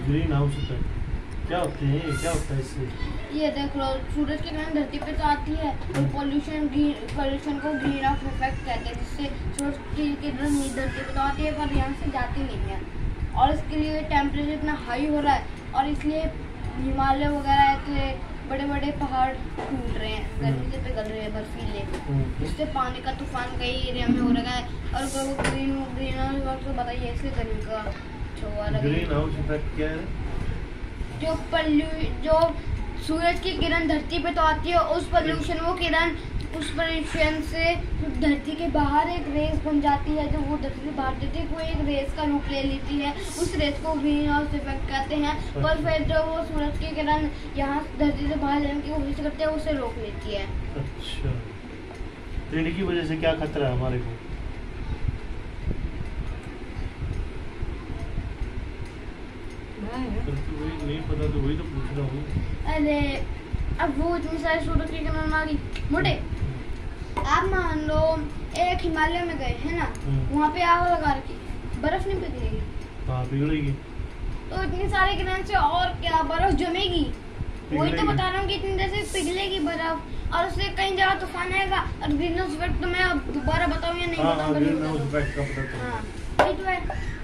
Green house effect क्या होते हैं, क्या होता है इससे? ये देख लो, सूरज की किरण धरती पे तो आती है और पोल्यूशन को ग्रीन हाउस इफेक्ट कहते हैं, जिससे सूरज की किरण धरती पे तो आती है पर यहाँ से जाती नहीं है। और इसके लिए टेम्परेचर इतना हाई हो रहा है और इसलिए हिमालय वगैरह के बड़े बड़े पहाड़ टूट रहे हैं, गर्मी से पिघल रहे हैं बर्फीले, जिससे पानी का तूफान कई एरिया में हो रहा है। और ग्रीन हाउस तो बताइए इसके गर्मी का ग्रीन हाउस इफेक्ट क्या है? जो सूरज की किरण धरती पे तो आती है, उस पोल्यूशन से धरती के बाहर एक रेस बन जाती है, जो वो धरती से बाहर जाती है, वो एक रेस का रूप ले लेती है। उस रेस को ग्रीन हाउस इफेक्ट कहते हैं। पर फिर जो वो सूरज की किरण यहाँ धरती से बाहर जाने की कोशिश करते हैं, उसे रोक लेती है। अच्छा, तो इनकी वजह से क्या खतरा है हमारे को? वही नहीं पता, तो वही तो पूछ रहा हूँ। अरे अब वो इतनी सारी सूरज की किरण आ गई मोटे। आप मान लो एक हिमालय में गए है ना, वहाँ पे आग लगा रखी, बर्फ नहीं पिघलेगी? हाँ पिघलेगी। तो इतनी सारी किरण से और क्या बर्फ जमेगी? वही तो बता रहा हूँ कि इतनी देर से पिघलेगी बर्फ और उससे कई जगह तूफान आएगा। और ग्रीन हाउस इफेक्ट तो मैं अब दोबारा बताऊँ या नहीं बताऊँ? ग्रीन हाउस इफेक्ट का पता हाँ वही तो है।